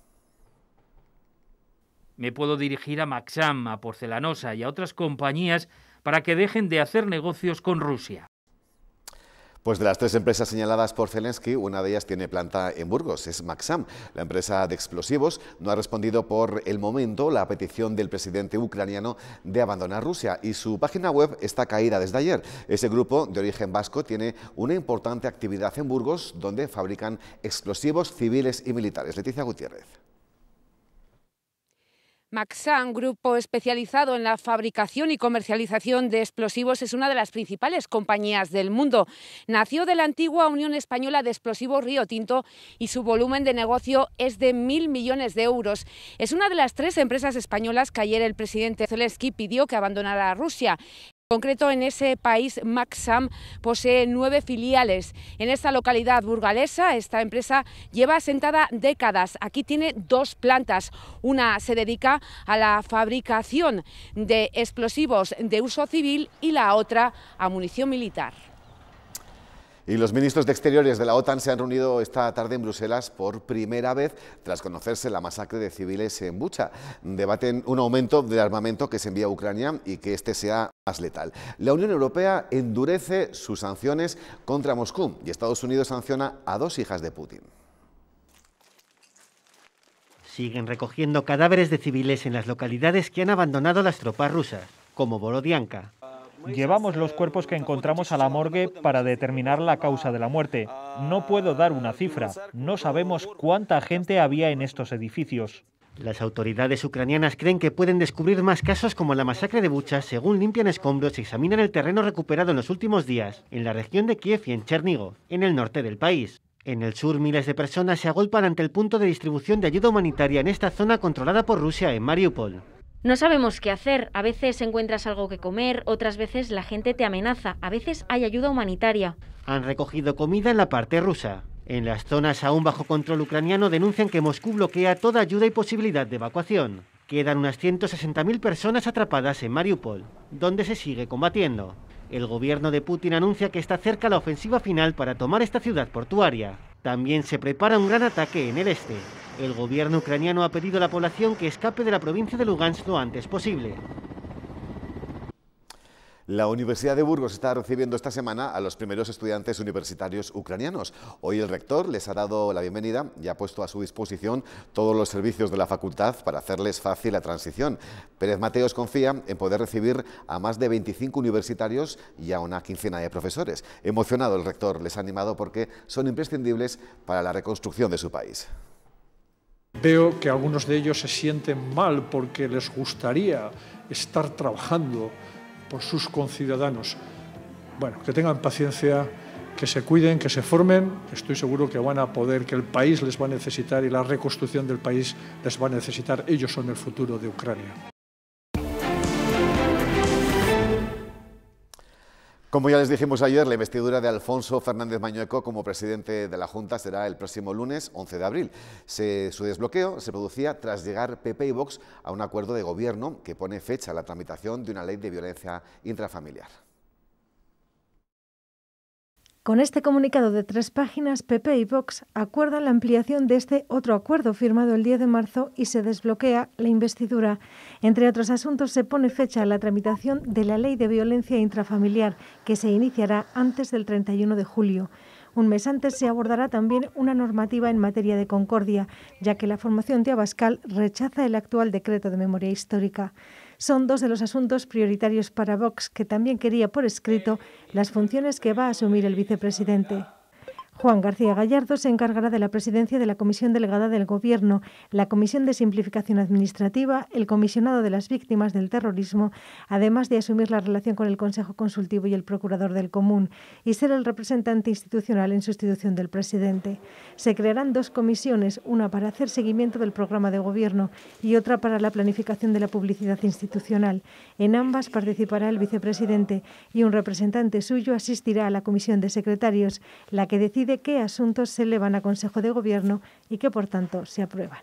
Me puedo dirigir a Maxam, a Porcelanosa y a otras compañías para que dejen de hacer negocios con Rusia. Pues de las 3 empresas señaladas por Zelensky, una de ellas tiene planta en Burgos, es Maxam. La empresa de explosivos no ha respondido por el momento la petición del presidente ucraniano de abandonar Rusia y su página web está caída desde ayer. Ese grupo de origen vasco tiene una importante actividad en Burgos, donde fabrican explosivos civiles y militares. Leticia Gutiérrez. Maxam, grupo especializado en la fabricación y comercialización de explosivos, es una de las principales compañías del mundo. Nació de la antigua Unión Española de Explosivos Río Tinto y su volumen de negocio es de 1.000 millones de euros. Es una de las 3 empresas españolas que ayer el presidente Zelensky pidió que abandonara Rusia. En concreto, en ese país, Maxam posee 9 filiales. En esta localidad burgalesa, esta empresa lleva asentada décadas. Aquí tiene 2 plantas. Una se dedica a la fabricación de explosivos de uso civil y la otra a munición militar. Y los ministros de Exteriores de la OTAN se han reunido esta tarde en Bruselas por primera vez tras conocerse la masacre de civiles en Bucha. Debaten un aumento del armamento que se envía a Ucrania y que este sea más letal. La Unión Europea endurece sus sanciones contra Moscú y Estados Unidos sanciona a 2 hijas de Putin. Siguen recogiendo cadáveres de civiles en las localidades que han abandonado las tropas rusas, como Borodianka. Llevamos los cuerpos que encontramos a la morgue para determinar la causa de la muerte. No puedo dar una cifra. No sabemos cuánta gente había en estos edificios. Las autoridades ucranianas creen que pueden descubrir más casos como la masacre de Bucha según limpian escombros y examinan el terreno recuperado en los últimos días en la región de Kiev y en Chernigov, en el norte del país. En el sur, miles de personas se agolpan ante el punto de distribución de ayuda humanitaria en esta zona controlada por Rusia en Mariupol. No sabemos qué hacer. A veces encuentras algo que comer, otras veces la gente te amenaza. A veces hay ayuda humanitaria. Han recogido comida en la parte rusa. En las zonas aún bajo control ucraniano denuncian que Moscú bloquea toda ayuda y posibilidad de evacuación. Quedan unas 160.000 personas atrapadas en Mariupol, donde se sigue combatiendo. El gobierno de Putin anuncia que está cerca la ofensiva final para tomar esta ciudad portuaria. También se prepara un gran ataque en el este. El gobierno ucraniano ha pedido a la población que escape de la provincia de Lugansk lo antes posible. La Universidad de Burgos está recibiendo esta semana a los primeros estudiantes universitarios ucranianos. Hoy el rector les ha dado la bienvenida y ha puesto a su disposición todos los servicios de la facultad para hacerles fácil la transición. Pérez Mateos confía en poder recibir a más de 25 universitarios y a una quincena de profesores. Emocionado el rector les ha animado porque son imprescindibles para la reconstrucción de su país. Veo que algunos de ellos se sienten mal porque les gustaría estar trabajando por sus conciudadanos. Bueno, que tengan paciencia, que se cuiden, que se formen. Estoy seguro que van a poder, que el país les va a necesitar y la reconstrucción del país les va a necesitar. Ellos son el futuro de Ucrania. Como ya les dijimos ayer, la investidura de Alfonso Fernández Mañueco como presidente de la Junta será el próximo lunes 11 de abril. Su desbloqueo se producía tras llegar PP y Vox a un acuerdo de gobierno que pone fecha a la tramitación de una ley de violencia intrafamiliar. Con este comunicado de 3 páginas, PP y Vox acuerdan la ampliación de este otro acuerdo firmado el 10 de marzo y se desbloquea la investidura. Entre otros asuntos, se pone fecha a la tramitación de la Ley de Violencia Intrafamiliar, que se iniciará antes del 31 de julio. Un mes antes se abordará también una normativa en materia de concordia, ya que la formación de Abascal rechaza el actual decreto de memoria histórica. Son 2 de los asuntos prioritarios para Vox, que también quería por escrito las funciones que va a asumir el vicepresidente. Juan García Gallardo se encargará de la presidencia de la Comisión Delegada del Gobierno, la Comisión de Simplificación Administrativa, el Comisionado de las Víctimas del Terrorismo, además de asumir la relación con el Consejo Consultivo y el Procurador del Común, y ser el representante institucional en sustitución del presidente. Se crearán 2 comisiones, una para hacer seguimiento del programa de Gobierno y otra para la planificación de la publicidad institucional. En ambas participará el vicepresidente y un representante suyo asistirá a la Comisión de Secretarios, la que decide qué asuntos se elevan a Consejo de Gobierno y que, por tanto, se aprueban.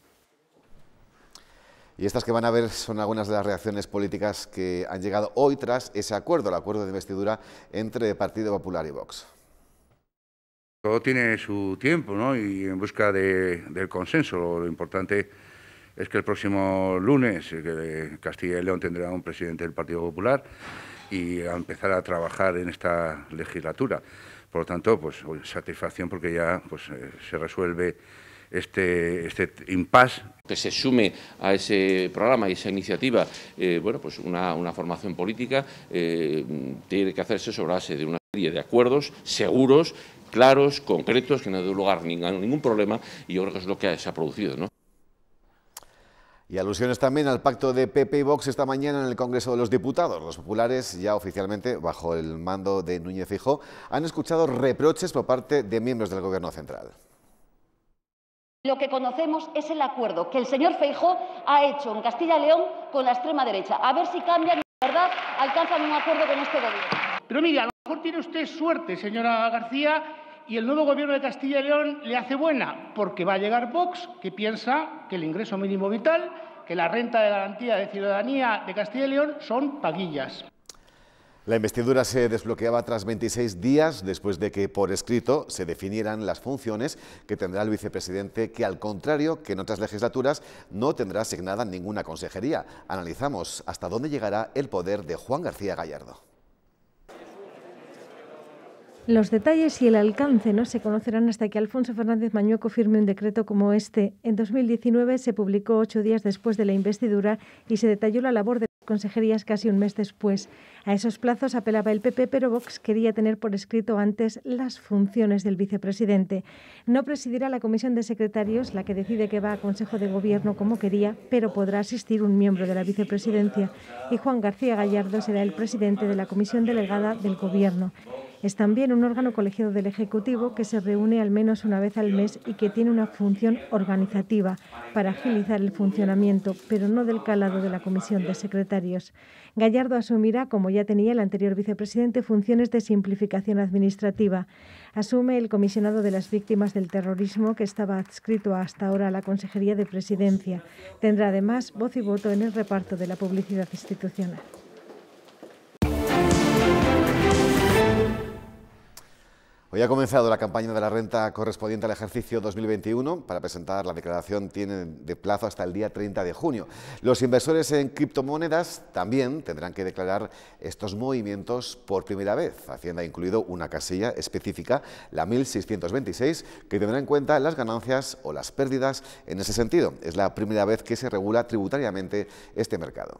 Y estas que van a ver son algunas de las reacciones políticas que han llegado hoy tras ese acuerdo, el acuerdo de investidura entre Partido Popular y Vox. Todo tiene su tiempo, ¿no? Y en busca del consenso. Lo importante es que el próximo lunes Castilla y León tendrá un presidente del Partido Popular y a empezar a trabajar en esta legislatura. Por lo tanto, pues satisfacción porque ya se resuelve este impasse. Que se sume a ese programa y esa iniciativa, bueno, pues una formación política tiene que hacerse sobre la base de una serie de acuerdos seguros, claros, concretos, que no dé lugar a ningún problema, y yo creo que es lo que se ha producido, ¿no? Y alusiones también al pacto de PP y Vox esta mañana en el Congreso de los Diputados. Los populares, ya oficialmente bajo el mando de Núñez Feijóo, han escuchado reproches por parte de miembros del Gobierno central. Lo que conocemos es el acuerdo que el señor Feijóo ha hecho en Castilla y León con la extrema derecha. A ver si cambian y de verdad alcanzan un acuerdo con este gobierno. Pero mire, a lo mejor tiene usted suerte, señora García, y el nuevo gobierno de Castilla y León le hace buena, porque va a llegar Vox, que piensa que el ingreso mínimo vital, que la renta de garantía de ciudadanía de Castilla y León son paguillas. La investidura se desbloqueaba tras 26 días después de que por escrito se definieran las funciones que tendrá el vicepresidente, que al contrario que en otras legislaturas no tendrá asignada ninguna consejería. Analizamos hasta dónde llegará el poder de Juan García Gallardo. Los detalles y el alcance no se conocerán hasta que Alfonso Fernández Mañueco firme un decreto como este. En 2019 se publicó 8 días después de la investidura y se detalló la labor de las consejerías casi un mes después. A esos plazos apelaba el PP, pero Vox quería tener por escrito antes las funciones del vicepresidente. No presidirá la Comisión de Secretarios, la que decide que va a Consejo de Gobierno como quería, pero podrá asistir un miembro de la vicepresidencia. Y Juan García Gallardo será el presidente de la Comisión Delegada del Gobierno. Es también un órgano colegiado del Ejecutivo que se reúne al menos una vez al mes y que tiene una función organizativa para agilizar el funcionamiento, pero no del calado de la Comisión de Secretarios. Gallardo asumirá, como ya tenía el anterior vicepresidente, funciones de simplificación administrativa. Asume el comisionado de las víctimas del terrorismo, que estaba adscrito hasta ahora a la Consejería de Presidencia. Tendrá además voz y voto en el reparto de la publicidad institucional. Hoy ha comenzado la campaña de la renta correspondiente al ejercicio 2021. Para presentar la declaración tienen de plazo hasta el día 30 de junio. Los inversores en criptomonedas también tendrán que declarar estos movimientos por primera vez. Hacienda ha incluido una casilla específica, la 1626, que tendrá en cuenta las ganancias o las pérdidas en ese sentido. Es la primera vez que se regula tributariamente este mercado.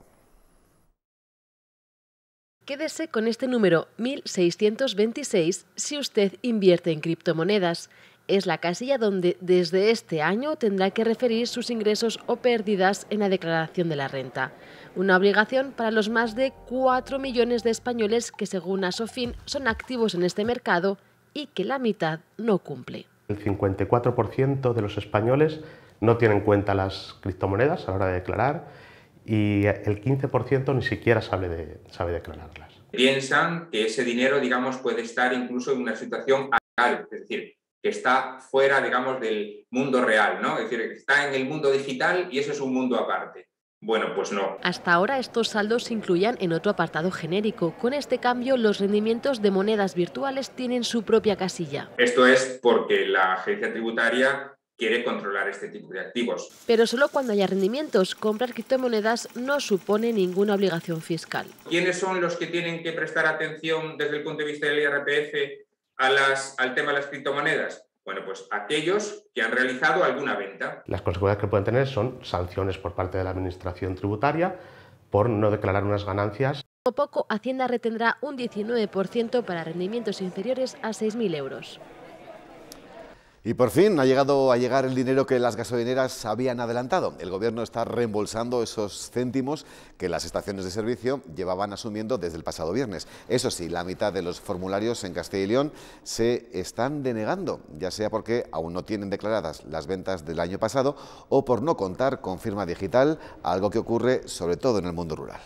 Quédese con este número 1626 si usted invierte en criptomonedas. Es la casilla donde desde este año tendrá que referir sus ingresos o pérdidas en la declaración de la renta. Una obligación para los más de 4 millones de españoles que, según Asofin, son activos en este mercado y que la mitad no cumple. El 54% de los españoles no tienen en cuenta las criptomonedas a la hora de declarar, y el 15% ni siquiera sabe declararlas. Piensan que ese dinero, digamos, puede estar incluso en una situación anormal, es decir, que está fuera, digamos, del mundo real, ¿no? Es decir, que está en el mundo digital y eso es un mundo aparte. Bueno, pues no. Hasta ahora estos saldos se incluían en otro apartado genérico. Con este cambio, los rendimientos de monedas virtuales tienen su propia casilla. Esto es porque la agencia tributaria quiere controlar este tipo de activos. Pero solo cuando haya rendimientos. Comprar criptomonedas no supone ninguna obligación fiscal. ¿Quiénes son los que tienen que prestar atención desde el punto de vista del IRPF al tema de las criptomonedas? Bueno, pues aquellos que han realizado alguna venta. Las consecuencias que pueden tener son sanciones por parte de la Administración tributaria por no declarar unas ganancias. Como poco, Hacienda retendrá un 19% para rendimientos inferiores a 6.000 euros. Y por fin ha llegado a llegar el dinero que las gasolineras habían adelantado. El Gobierno está reembolsando esos céntimos que las estaciones de servicio llevaban asumiendo desde el pasado viernes. Eso sí, la mitad de los formularios en Castilla y León se están denegando, ya sea porque aún no tienen declaradas las ventas del año pasado o por no contar con firma digital, algo que ocurre sobre todo en el mundo rural.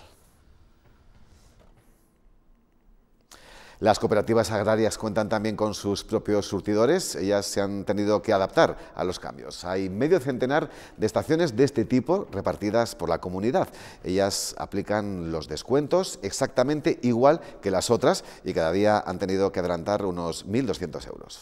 Las cooperativas agrarias cuentan también con sus propios surtidores. Ellas se han tenido que adaptar a los cambios. Hay medio centenar de estaciones de este tipo repartidas por la comunidad. Ellas aplican los descuentos exactamente igual que las otras y cada día han tenido que adelantar unos 1.200 euros.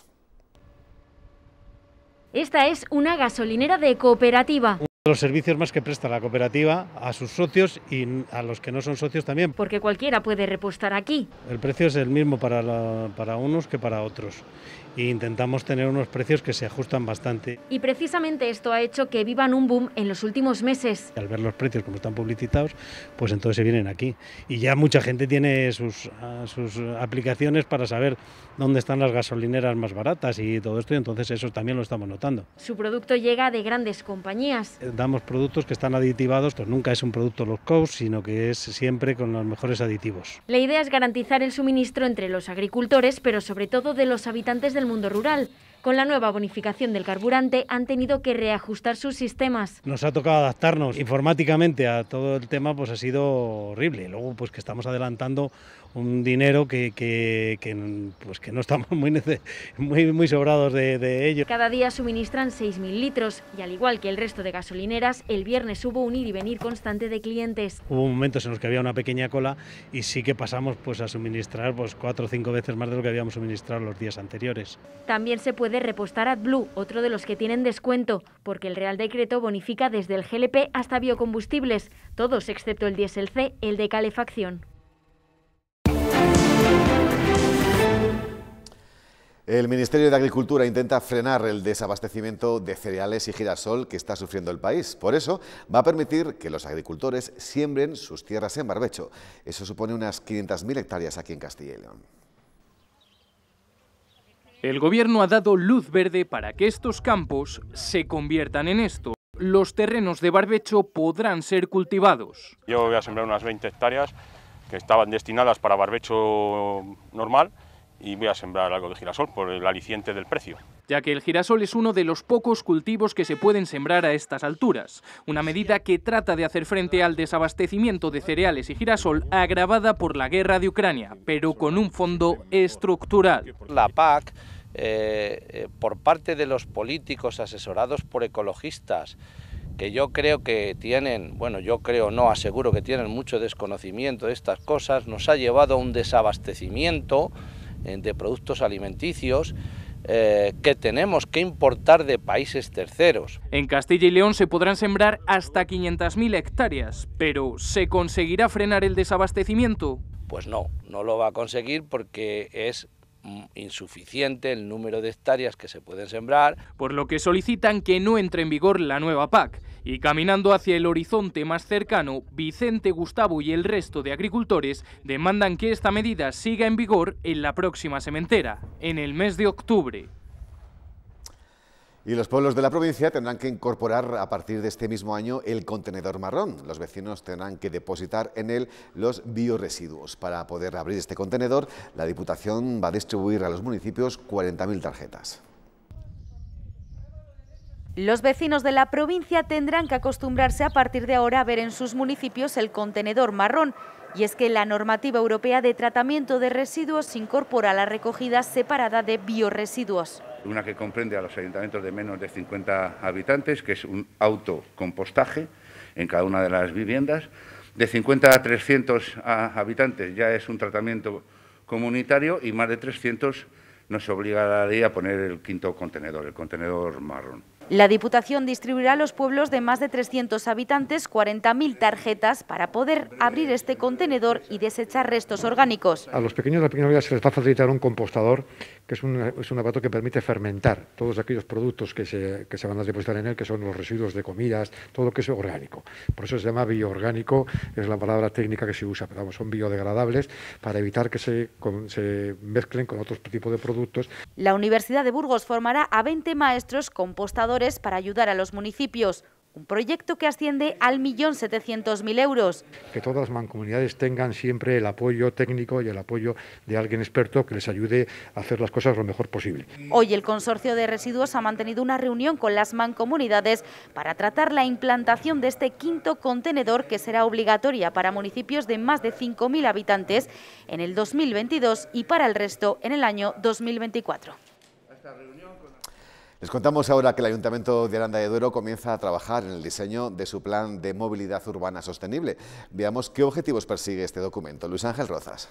Esta es una gasolinera de cooperativa. Los servicios más que presta la cooperativa a sus socios y a los que no son socios también. Porque cualquiera puede repostar aquí. El precio es el mismo para unos que para otros. E intentamos tener unos precios que se ajustan bastante. Y precisamente esto ha hecho que vivan un boom en los últimos meses. Al ver los precios como están publicitados, pues entonces se vienen aquí. Y ya mucha gente tiene sus aplicaciones para saber dónde están las gasolineras más baratas y todo esto, y entonces eso también lo estamos notando. Su producto llega de grandes compañías. Damos productos que están aditivados, pues nunca es un producto low cost, sino que es siempre con los mejores aditivos. La idea es garantizar el suministro entre los agricultores, pero sobre todo de los habitantes del mundo rural. Con la nueva bonificación del carburante han tenido que reajustar sus sistemas. Nos ha tocado adaptarnos informáticamente a todo el tema, pues ha sido horrible. Luego pues que estamos adelantando un dinero que no estamos muy sobrados de ello. Cada día suministran 6.000 litros y al igual que el resto de gasolineras, el viernes hubo un ir y venir constante de clientes. Hubo momentos en los que había una pequeña cola y sí que pasamos pues a suministrar 4 o 5 veces más de lo que habíamos suministrado los días anteriores. También se puede repostar AdBlue, otro de los que tienen descuento, porque el Real Decreto bonifica desde el GLP hasta biocombustibles, todos excepto el diésel C, el de calefacción. El Ministerio de Agricultura intenta frenar el desabastecimiento de cereales y girasol que está sufriendo el país. Por eso va a permitir que los agricultores siembren sus tierras en barbecho. Eso supone unas 500.000 hectáreas aquí en Castilla y León. El Gobierno ha dado luz verde para que estos campos se conviertan en esto. Los terrenos de barbecho podrán ser cultivados. Yo voy a sembrar unas 20 hectáreas que estaban destinadas para barbecho normal y voy a sembrar algo de girasol por el aliciente del precio. Ya que el girasol es uno de los pocos cultivos que se pueden sembrar a estas alturas. Una medida que trata de hacer frente al desabastecimiento de cereales y girasol agravada por la guerra de Ucrania, pero con un fondo estructural. La PAC, por parte de los políticos asesorados por ecologistas, que yo creo que tienen, aseguro que tienen mucho desconocimiento de estas cosas, nos ha llevado a un desabastecimiento de productos alimenticios que tenemos que importar de países terceros. En Castilla y León se podrán sembrar hasta 500.000 hectáreas, pero ¿se conseguirá frenar el desabastecimiento? Pues no, no lo va a conseguir porque es insuficiente el número de hectáreas que se pueden sembrar. Por lo que solicitan que no entre en vigor la nueva PAC. Y caminando hacia el horizonte más cercano, Vicente, Gustavo y el resto de agricultores demandan que esta medida siga en vigor en la próxima sementera, en el mes de octubre. Y los pueblos de la provincia tendrán que incorporar a partir de este mismo año el contenedor marrón. Los vecinos tendrán que depositar en él los bioresiduos. Para poder abrir este contenedor, la Diputación va a distribuir a los municipios 40.000 tarjetas. Los vecinos de la provincia tendrán que acostumbrarse a partir de ahora a ver en sus municipios el contenedor marrón. Y es que la normativa europea de tratamiento de residuos incorpora la recogida separada de bioresiduos. Una que comprende a los ayuntamientos de menos de 50 habitantes, que es un autocompostaje en cada una de las viviendas. De 50 a 300 habitantes ya es un tratamiento comunitario y más de 300 nos obliga la ley a poner el quinto contenedor, el contenedor marrón. La Diputación distribuirá a los pueblos de más de 300 habitantes 40.000 tarjetas para poder abrir este contenedor y desechar restos orgánicos. A los pequeños de pequeña medida se les va a facilitar un compostador, que es un aparato que permite fermentar todos aquellos productos que se van a depositar en él, que son los residuos de comidas, todo lo que es orgánico. Por eso se llama bioorgánico, es la palabra técnica que se usa, pero vamos, son biodegradables para evitar que se mezclen con otros tipos de productos. La Universidad de Burgos formará a 20 maestros compostadores para ayudar a los municipios. Un proyecto que asciende al 1.700.000 euros. Que todas las mancomunidades tengan siempre el apoyo técnico y el apoyo de alguien experto que les ayude a hacer las cosas lo mejor posible. Hoy el Consorcio de Residuos ha mantenido una reunión con las mancomunidades para tratar la implantación de este quinto contenedor, que será obligatoria para municipios de más de 5.000 habitantes en el 2022 y para el resto en el año 2024. Les contamos ahora que el Ayuntamiento de Aranda de Duero comienza a trabajar en el diseño de su plan de movilidad urbana sostenible. Veamos qué objetivos persigue este documento. Luis Ángel Rozas.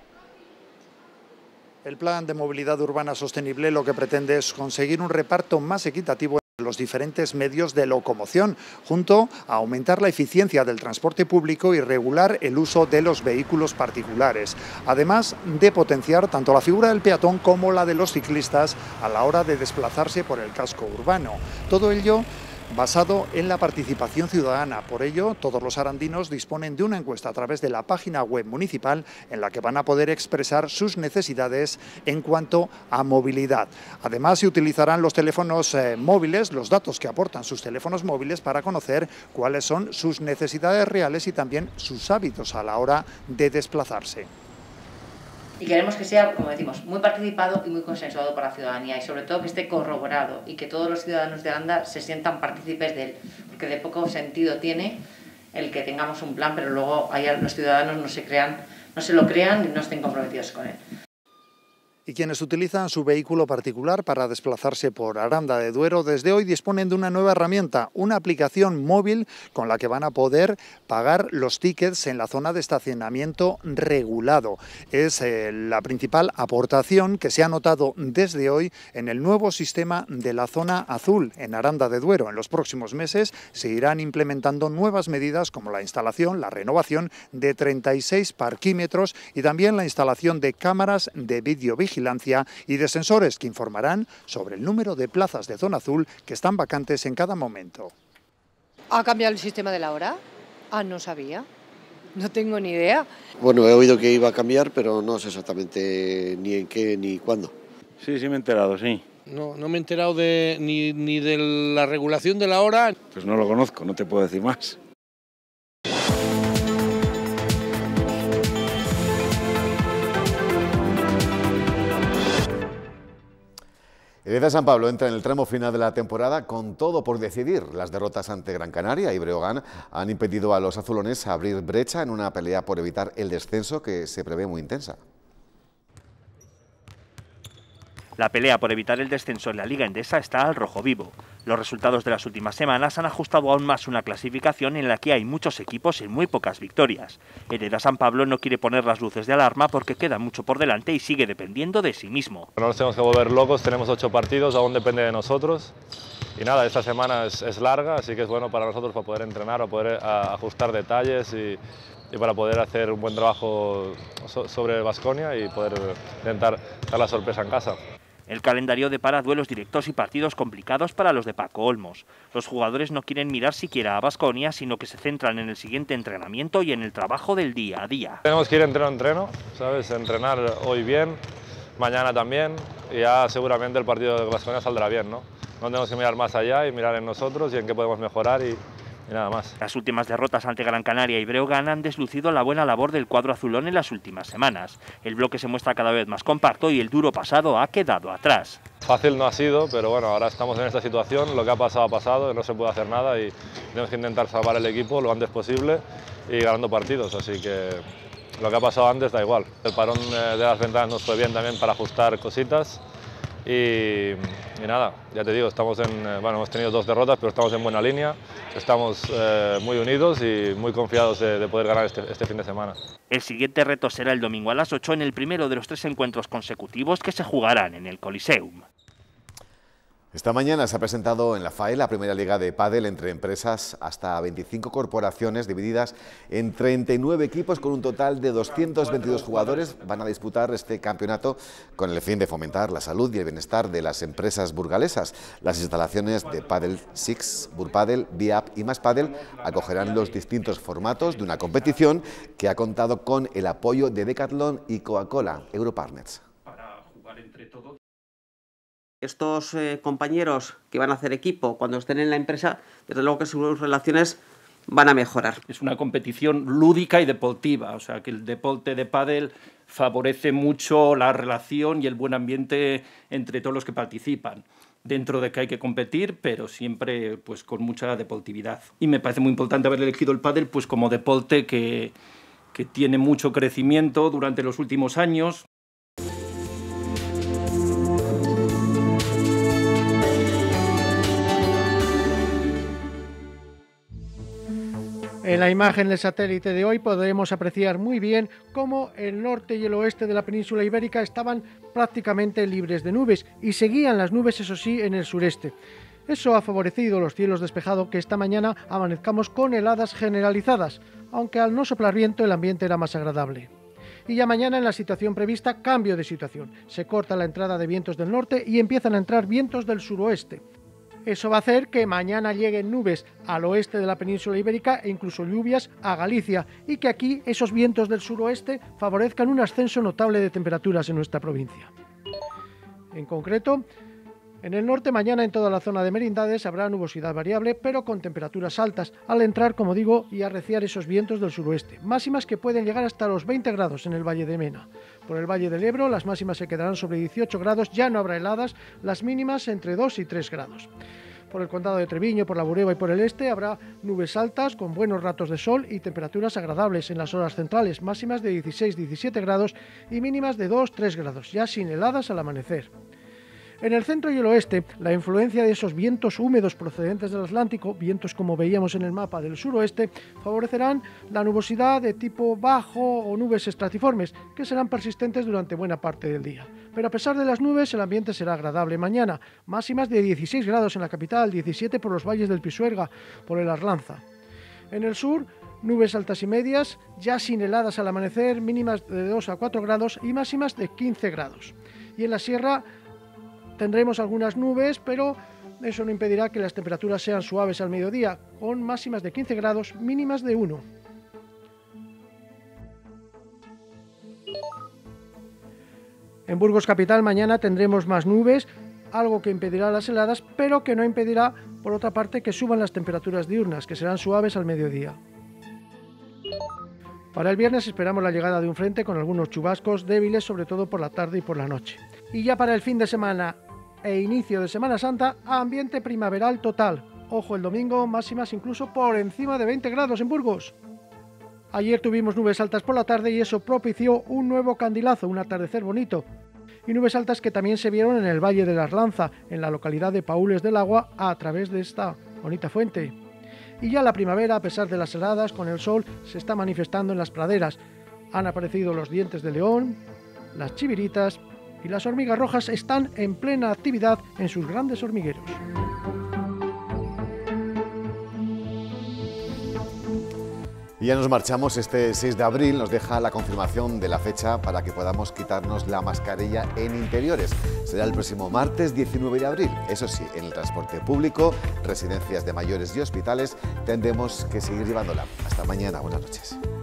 El plan de movilidad urbana sostenible lo que pretende es conseguir un reparto más equitativo entre los diferentes medios de locomoción, junto a aumentar la eficiencia del transporte público y regular el uso de los vehículos particulares, además de potenciar tanto la figura del peatón como la de los ciclistas a la hora de desplazarse por el casco urbano. Todo ello basado en la participación ciudadana. Por ello, todos los arandinos disponen de una encuesta a través de la página web municipal en la que van a poder expresar sus necesidades en cuanto a movilidad. Además, se utilizarán los teléfonos móviles, los datos que aportan sus teléfonos móviles, para conocer cuáles son sus necesidades reales y también sus hábitos a la hora de desplazarse. Y queremos que sea, como decimos, muy participado y muy consensuado para la ciudadanía, y sobre todo que esté corroborado y que todos los ciudadanos de Aranda se sientan partícipes de él, porque de poco sentido tiene el que tengamos un plan, pero luego los ciudadanos no se lo crean y no estén comprometidos con él. Y quienes utilizan su vehículo particular para desplazarse por Aranda de Duero desde hoy disponen de una nueva herramienta, una aplicación móvil con la que van a poder pagar los tickets en la zona de estacionamiento regulado. Es la principal aportación que se ha notado desde hoy en el nuevo sistema de la zona azul en Aranda de Duero. En los próximos meses se irán implementando nuevas medidas como la instalación, la renovación de 36 parquímetros y también la instalación de cámaras de videovigilancia y de sensores que informarán sobre el número de plazas de zona azul que están vacantes en cada momento. ¿Ha cambiado el sistema de la hora? Ah, no sabía. No tengo ni idea. Bueno, he oído que iba a cambiar, pero no sé exactamente ni en qué ni cuándo. Sí, me he enterado, sí. No me he enterado ni de la regulación de la hora. Pues no lo conozco, no te puedo decir más. El San Pablo entra en el tramo final de la temporada con todo por decidir. Las derrotas ante Gran Canaria y Breogán han impedido a los azulones abrir brecha en una pelea por evitar el descenso que se prevé muy intensa. La pelea por evitar el descenso en la Liga Endesa está al rojo vivo. Los resultados de las últimas semanas han ajustado aún más una clasificación en la que hay muchos equipos y muy pocas victorias. Hereda San Pablo no quiere poner las luces de alarma porque queda mucho por delante y sigue dependiendo de sí mismo. No nos tenemos que volver locos, tenemos 8 partidos, aún depende de nosotros. Y nada, esta semana es larga, así que es bueno para nosotros para poder entrenar, para poder ajustar detalles y para poder hacer un buen trabajo sobre Baskonia y poder intentar dar la sorpresa en casa. El calendario depara duelos directos y partidos complicados para los de Paco Olmos. Los jugadores no quieren mirar siquiera a Baskonia, sino que se centran en el siguiente entrenamiento y en el trabajo del día a día. Tenemos que ir entreno a entreno, ¿sabes? Entrenar hoy bien, mañana también, y ya seguramente el partido de Baskonia saldrá bien, ¿no? No tenemos que mirar más allá y mirar en nosotros y en qué podemos mejorar y nada más. Las últimas derrotas ante Gran Canaria y Breogán han deslucido la buena labor del cuadro azulón en las últimas semanas. El bloque se muestra cada vez más compacto y el duro pasado ha quedado atrás. Fácil no ha sido, pero bueno, ahora estamos en esta situación, lo que ha pasado, no se puede hacer nada y tenemos que intentar salvar el equipo lo antes posible y ganando partidos, así que lo que ha pasado antes da igual. El parón de las ventanas nos fue bien también para ajustar cositas. Y nada, ya te digo, hemos tenido 2 derrotas, pero estamos en buena línea, estamos muy unidos y muy confiados de poder ganar este fin de semana. El siguiente reto será el domingo a las 8 en el primero de los 3 encuentros consecutivos que se jugarán en el Coliseum. Esta mañana se ha presentado en la FAE la primera liga de pádel entre empresas, hasta 25 corporaciones divididas en 39 equipos con un total de 222 jugadores. Van a disputar este campeonato con el fin de fomentar la salud y el bienestar de las empresas burgalesas. Las instalaciones de Padel Six, Burpadel, Biap y Más Padel acogerán los distintos formatos de una competición que ha contado con el apoyo de Decathlon y Coca-Cola Europartners. Estos compañeros que van a hacer equipo cuando estén en la empresa, desde luego que sus relaciones van a mejorar. Es una competición lúdica y deportiva, o sea que el deporte de pádel favorece mucho la relación y el buen ambiente entre todos los que participan. Dentro de que hay que competir, pero siempre pues con mucha deportividad. Y me parece muy importante haber elegido el pádel pues como deporte que tiene mucho crecimiento durante los últimos años. En la imagen del satélite de hoy podremos apreciar muy bien cómo el norte y el oeste de la península ibérica estaban prácticamente libres de nubes y seguían las nubes, eso sí, en el sureste. Eso ha favorecido los cielos despejados que esta mañana amanezcamos con heladas generalizadas, aunque al no soplar viento el ambiente era más agradable. Y ya mañana en la situación prevista, cambio de situación. Se corta la entrada de vientos del norte y empiezan a entrar vientos del suroeste. Eso va a hacer que mañana lleguen nubes al oeste de la península ibérica e incluso lluvias a Galicia y que aquí esos vientos del suroeste favorezcan un ascenso notable de temperaturas en nuestra provincia. En concreto, en el norte mañana en toda la zona de Merindades habrá nubosidad variable pero con temperaturas altas al entrar, como digo, y arreciar esos vientos del suroeste. Máximas que pueden llegar hasta los 20 grados en el Valle de Mena. Por el Valle del Ebro las máximas se quedarán sobre 18 grados, ya no habrá heladas, las mínimas entre 2 y 3 grados. Por el condado de Treviño, por la Bureba y por el este habrá nubes altas con buenos ratos de sol y temperaturas agradables en las horas centrales, máximas de 16-17 grados y mínimas de 2-3 grados, ya sin heladas al amanecer. En el centro y el oeste, la influencia de esos vientos húmedos procedentes del Atlántico, vientos como veíamos en el mapa del suroeste, favorecerán la nubosidad de tipo bajo o nubes estratiformes, que serán persistentes durante buena parte del día. Pero a pesar de las nubes, el ambiente será agradable mañana, máximas de 16 grados en la capital, 17 por los valles del Pisuerga, por el Arlanza. En el sur, nubes altas y medias, ya sin heladas al amanecer, mínimas de 2 a 4 grados y máximas de 15 grados. Y en la sierra tendremos algunas nubes, pero eso no impedirá que las temperaturas sean suaves al mediodía, con máximas de 15 grados, mínimas de 1. En Burgos capital mañana tendremos más nubes, algo que impedirá las heladas, pero que no impedirá, por otra parte, que suban las temperaturas diurnas, que serán suaves al mediodía. Para el viernes esperamos la llegada de un frente con algunos chubascos débiles, sobre todo por la tarde y por la noche. Y ya para el fin de semana e inicio de Semana Santa, ambiente primaveral total. Ojo, el domingo máximas incluso por encima de 20 grados en Burgos. Ayer tuvimos nubes altas por la tarde y eso propició un nuevo candilazo, un atardecer bonito. y nubes altas que también se vieron en el Valle de la Arlanza, en la localidad de Paules del Agua, a través de esta bonita fuente. Y ya la primavera, a pesar de las heladas, con el sol, se está manifestando en las praderas. Han aparecido los dientes de león, las chiviritas y las hormigas rojas están en plena actividad en sus grandes hormigueros. Y ya nos marchamos. Este 6 de abril nos deja la confirmación de la fecha para que podamos quitarnos la mascarilla en interiores. Será el próximo martes 19 de abril. Eso sí, en el transporte público, residencias de mayores y hospitales tendremos que seguir llevándola. Hasta mañana, buenas noches.